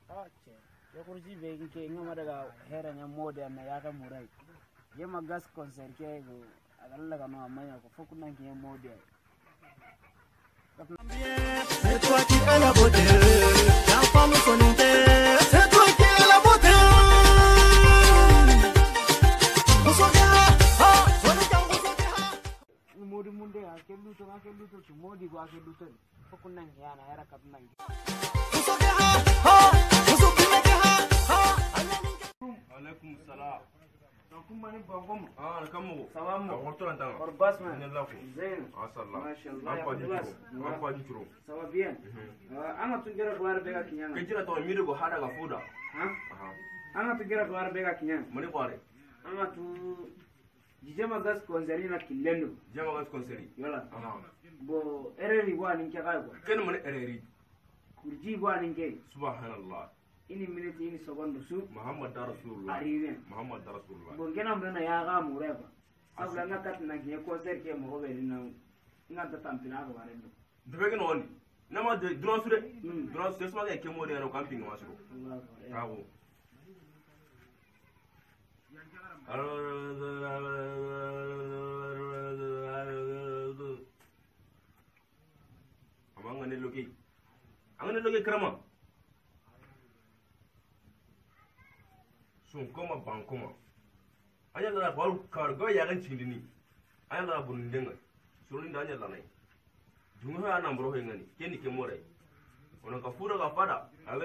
Oke. Ya kurji be nke ngama daga hera nya mode na ya ka murai. Ye magas concert ke go agalla ka no amanya ko fokuna ke mode. C'est toi qui es la beauté, la femme soninte. C'est toi qui es la beauté. Modi munde akelu to modi go akelu to fokuna ke yana era kapna. Alaikum salam. Kumani bangom. Nakamu. Sawamu. Akorto lantanga. Orbas man. Nelafu. Zain. Masallah. Mashallah. Ampa jikro. Sawa bien. Anga tungera gwar bega kinyanga. Kenjira to miri go hada ga fuda. Anga tungera gwar bega kinyanga. Mani kware. Anga tu jijema gas konzeri na kilendo. Jama gas konseri. Yola. Bo ereri wa ninke kago. Ken mani ereri. Kurji wa ninke. Subhanallah. Ini minute ini sekondo su. Muhammad Rasulullah. Arriven. Muhammad Rasulullah. Bo ngena mrena ya ga mureba. Sabla na kat na ke konser ke mo be na ngata tampina ga warendo. Debe ken woni. Nama de drone sure. Drone sure sama ke mo de no camping ma suro. Bravo. Amanga ne loki. Angane loki krama. Sun koma ban koma anya da baru kargo ya gan cindini anya da burun denga surun da anya da nai dunga ha nan bro hengani keni ke more ona ka fura ka fada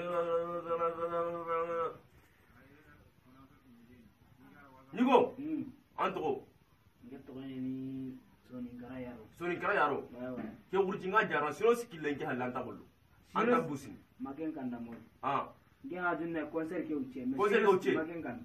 nigo anto Ngeto ni soni kara yaro ke wurji nga jara sino sikille ke halanta bollu anta busin magen kanda mo. Dia ngajun na konser ke uche. Konser ke uche. Magen kan.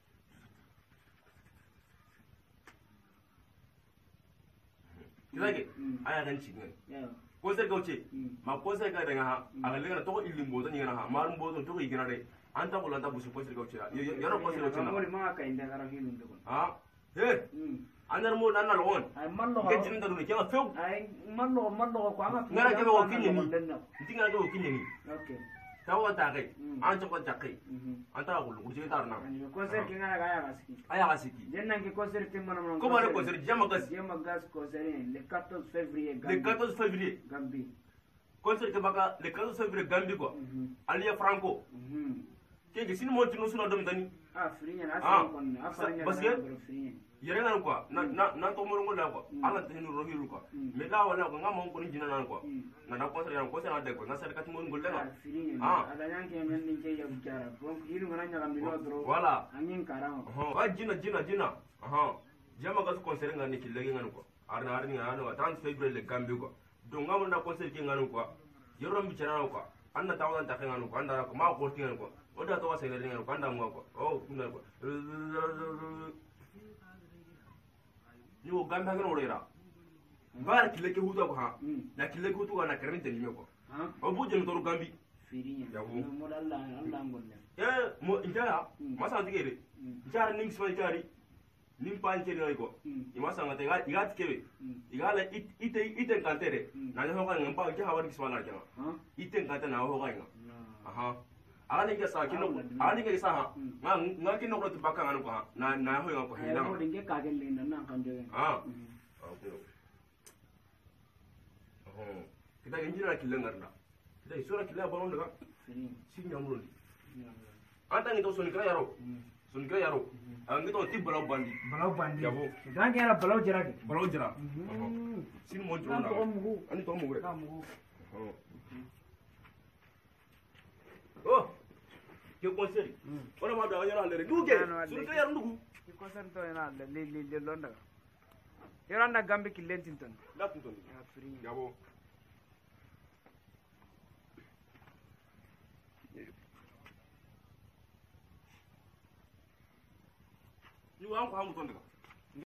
Kilage aya kan cingin. Konser ke uche. Ma konser ka dengan ha agalenga to ilim bodo nyina ha marum bodo to igina de anta ko lanta busu konser ke uche. Yaro konser ke uche na. Mo ma ka inda kara hilun de kon. He. Andar mo nan na lon. Ay mallo ke jinin da dune ke ma few. Ay mallo ko anga. Ngara ke ko kinye ni. Ndinga ke ko kinye ni. Okay. Tawa ta kai an ko ta kai an ta ko lu tar na konser ke ngara aya gasiki aya gasiki jenna ke konser ke mana ko bare konser jama gas konser le 14 février le 14 février Gambie konser ke baka le 14 février Gambie quoi Alia Franco ke sin mo tinu suna dom tani frinya na sa kon afanya parce que yere ngana quoi na to mo ngola quoi ala tenu rohiru quoi me da wala ko ngam ko ni jina nan quoi na konser na de ko na sa kat mo ngol dana ada yang ke men ni ke ya bicara donc hiru ngana nya kam dilo dro voilà angin karang jina jama gas konser ngani kilege ngana quoi arna ngana 30 février le Gambie quoi donc ngam na konser ke ngana quoi yoro mi bicara quoi anna tawdan ta ngana quoi anda ko ma ko tinga quoi oda to wasa ngana quoi anda mo quoi kuna quoi ni o Gambia ngana orera bar kileke hutu ko ha na kileke hutu ko na karmin te lime ko o bu jëm toru Gambie firinya mo Allah ngolle mo injara masa digere injara ning sma jari ning pan chere ko imasa ngate iga tikebe igala ite kantere na ho ga ngamba ke hawari sma na kema ite kante na ho ga nga ala ni sa kino ala ni sa ha nga kino ko tibaka ngano ko na ho ko hela mo dinge ka ke linda na kan de okay kita injira kilengar na kita isura kilya baron daga si nyamul anta ngi to soni kra yaro ngi to tibala bandi yabo dan ke ra balaw jira sin mo jona ani to mo gure ke konseri ona ma da yara lere duge sun to yar ndugu ke konser to ina le londa yoranda Gambie ki lentinton la tunton yabo ni wa ko hamu ton daga